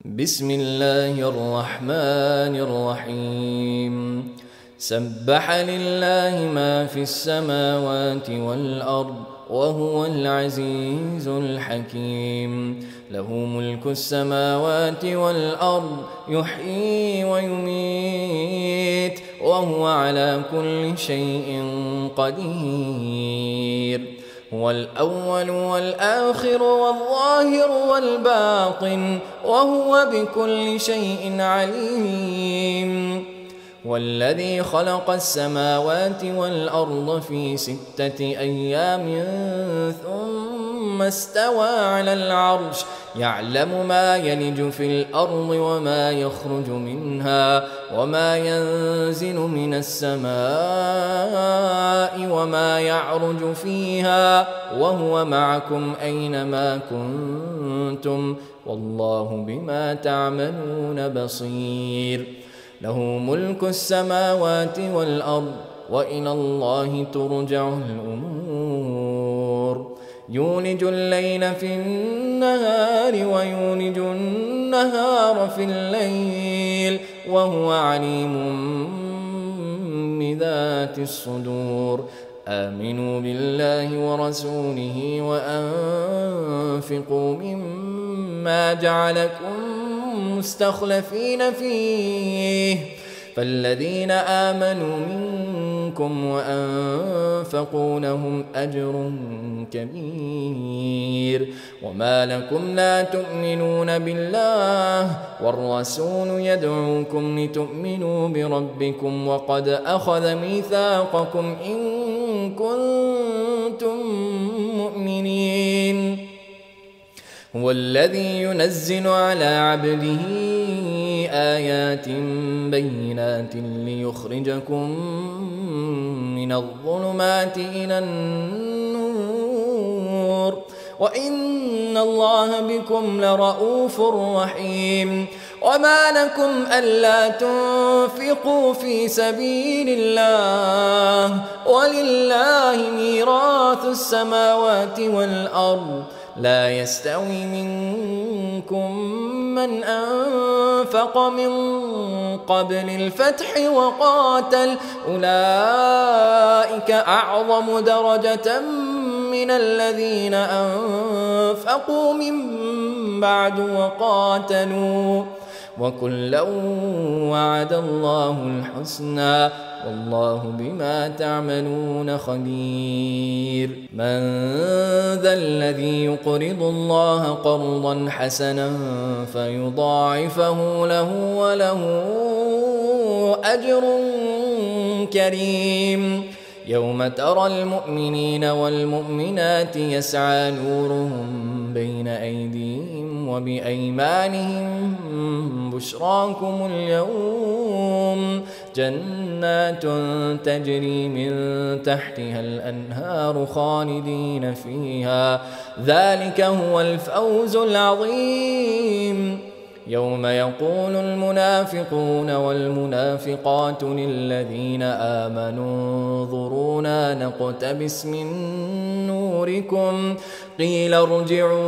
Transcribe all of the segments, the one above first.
بسم الله الرحمن الرحيم سبح لله ما في السماوات والأرض وهو العزيز الحكيم له ملك السماوات والأرض يحيي ويميت وهو على كل شيء قدير هو الأول والآخر والظاهر والباطن وهو بكل شيء عليم والذي خلق السماوات والأرض في 6 أيام ثم استوى على العرش يعلم ما يلج في الأرض وما يخرج منها وما ينزل من السماء وما يعرج فيها وهو معكم أينما كنتم والله بما تعملون بصير له ملك السماوات والأرض وإلى الله ترجع الأمور يولج الليل في النهار ويولج النهار في الليل وهو عليم بذات الصدور آمنوا بالله ورسوله وأنفقوا مما جعلكم مستخلفين فيه فالذين آمنوا منكم وأنفقوا لهم أجر كبير وما لكم لا تؤمنون بالله والرسول يدعوكم لتؤمنوا بربكم وقد أخذ ميثاقكم إن كنتم مؤمنين هو الذي ينزل على عبده آيات بينات ليخرجكم من الظلمات إلى النور وإن الله بكم لرؤوف رحيم وما لكم ألا تنفقوا في سبيل الله ولله ميراث السماوات والأرض لا يستوي منكم من أنفق من قبل الفتح وقاتل أولئك أعظم درجة من الذين أنفقوا من بعد وقاتلوا وكلا وعد الله الحسنى والله بما تعملون خبير من ذا الذي يقرض الله قرضا حسنا فيضاعفه له وله أجر كريم يوم ترى المؤمنين والمؤمنات يسعى نورهم بين أيديهم وبأيمانهم بشراكم اليوم جنات تجري من تحتها الأنهار خالدين فيها ذلك هو الفوز العظيم يوم يقول المنافقون والمنافقات للذين آمنوا انظرونا نقتبس من نوركم قيل ارجعوا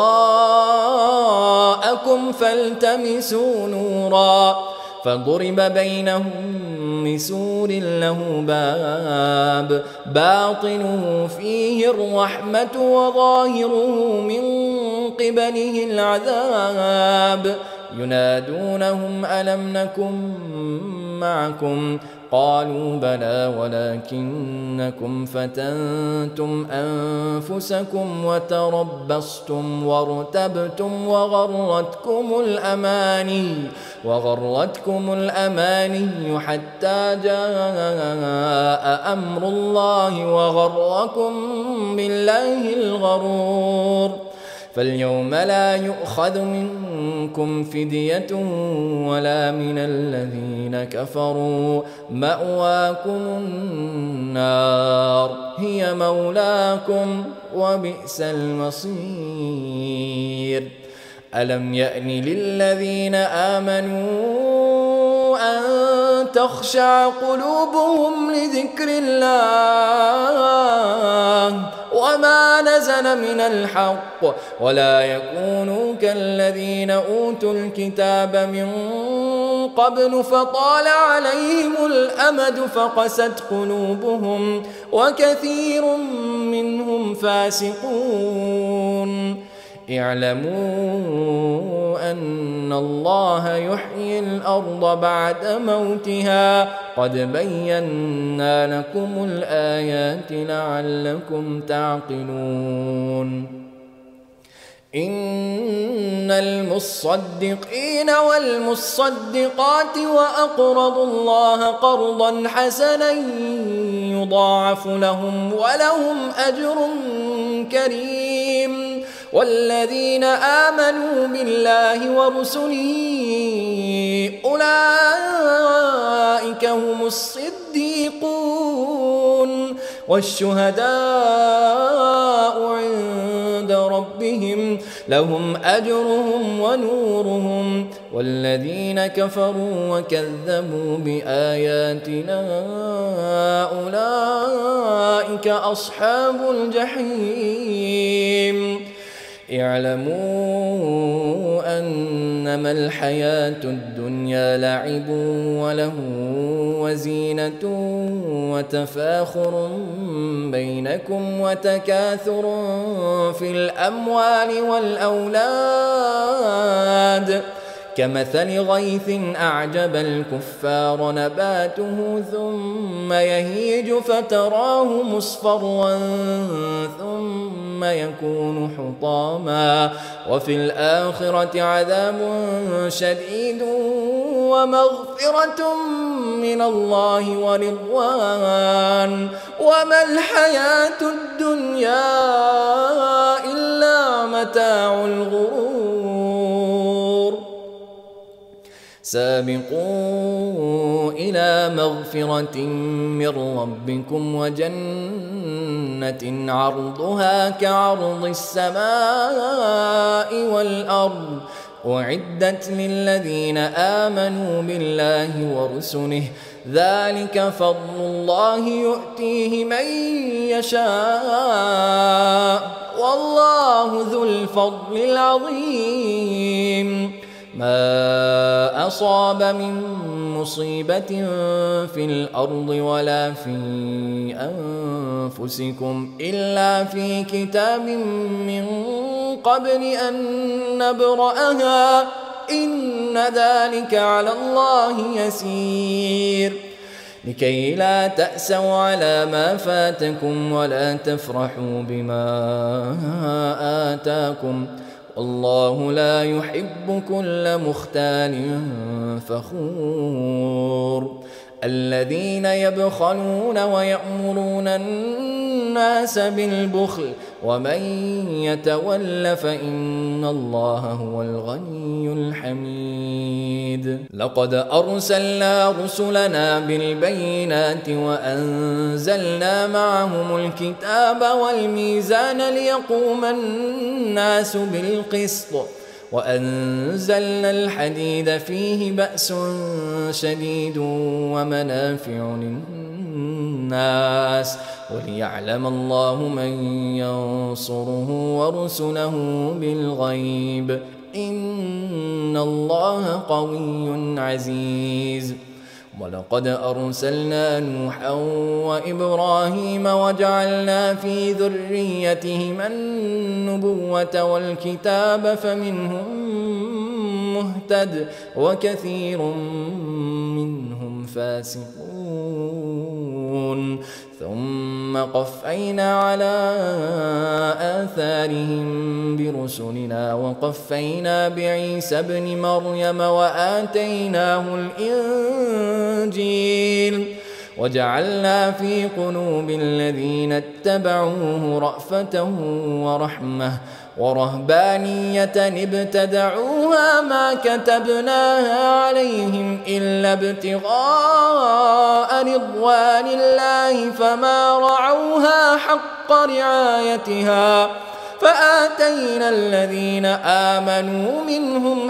وراءكم فالتمسوا نورا فضرب بينهم بسور له باب باطنه فيه الرحمة وظاهره من قبله العذاب ينادونهم ألم نكن معكم قالوا بلى ولكنكم فتنتم أنفسكم وتربصتم وارتبتم وغرتكم الأماني حتى جاء أمر الله وغركم بالله الغرور فاليوم لا يؤخذ منكم فدية ولا من الذين كفروا مأواكم النار هي مولاكم وبئس المصير ألم يأن للذين آمنوا أن تخشع قلوبهم لذكر الله وما نزل من الحق ولا يكونوا كالذين أوتوا الكتاب من قبل فطال عليهم الأمد فقست قلوبهم وكثير منهم فاسقون اعلموا أن الله يحيي الأرض بعد موتها قد بينا لكم الآيات لعلكم تعقلون إن المصدقين والمصدقات وأقرضوا الله قرضا حسنا يضاعف لهم ولهم أجر كريم والذين آمنوا بالله ورسله أولئك هم الصديقون والشهداء عند ربهم لهم أجرهم ونورهم والذين كفروا وكذبوا بآياتنا أولئك أصحاب الجحيم اعلموا أنما الحياة الدنيا لعب وله وزينة وتفاخر بينكم وتكاثر في الأموال والأولاد كمثل غيث أعجب الكفار نباته ثم يهيج فتراه مصفرا ثم يكون حطاما وفي الآخرة عذاب شديد ومغفرة من الله ورضوان وما الحياة الدنيا إلا متاع الغرور سابقوا إلى مغفرة من ربكم وجنة عرضها كعرض السماء والأرض أعدت للذين آمنوا بالله ورسله ذلك فضل الله يؤتيه من يشاء والله ذو الفضل العظيم ما أصاب من مصيبة في الأرض ولا في أنفسكم إلا في كتاب من قبل أن نبرأها إن ذلك على الله يسير لكي لا تأسوا على ما فاتكم ولا تفرحوا بما آتاكم والله لا يحب كل مختال فخور الذين يبخلون ويأمرون الناس بالبخل ومن يتول فإن الله هو الغني الحميد لقد أرسلنا رسلنا بالبينات وأنزلنا معهم الكتاب والميزان ليقوم الناس بالقسط وأنزلنا الحديد فيه بأس شديد ومنافع للناس وليعلم الله من ينصره ورسله بالغيب إن الله قوي عزيز ولقد أرسلنا نوحا وإبراهيم وجعلنا في ذريتهما النبوة والكتاب فمنهم مهتد وكثير منهم فاسقون ثم قفينا على آثارهم برسلنا وقفينا بعيسى ابن مريم وآتيناه الإنجيل وجعلنا في قلوب الذين اتبعوه رأفة ورحمة ورهبانية ابتدعوها ما كتبناها عليهم إلا ابتغاء رضوان الله فما رعوها حق رعايتها فآتينا الذين آمنوا منهم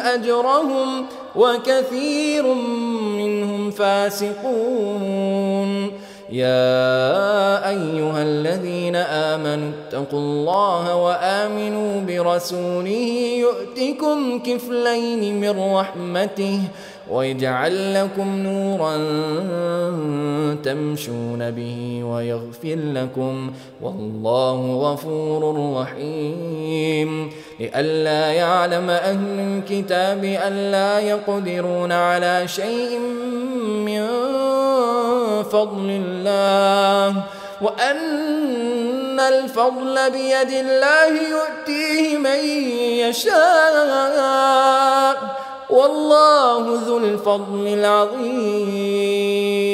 أجرهم وكثير منهم فاسقون يا أيها الذين آمنوا اتقوا الله وآمنوا برسوله يؤتكم كفلين من رحمته ويجعل لكم نورا تمشون به ويغفر لكم والله غفور رحيم. لئلا يعلم أهل الكتاب ألا يقدرون على شيء من فضل الله وأن الفضل بيد الله يؤتيه من يشاء والله ذو الفضل العظيم.